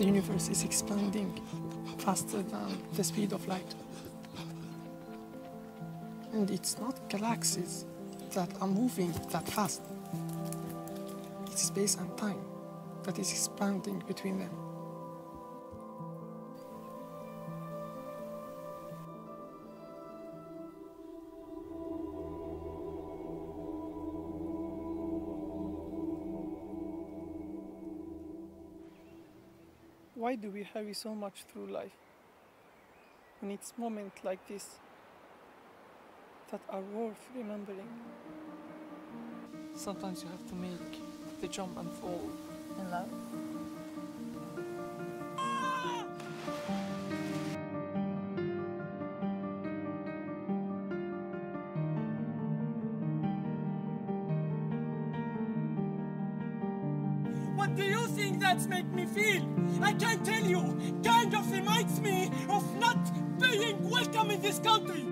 universe is expanding faster than the speed of light. And it's not galaxies that are moving that fast. It's space and time that is expanding between them. Why do we hurry so much through life? When it's moments like this that are worth remembering. Sometimes you have to make the jump and fall. In love? What do you think that's make me feel? I can't tell you. Kind of reminds me of not being welcome in this country.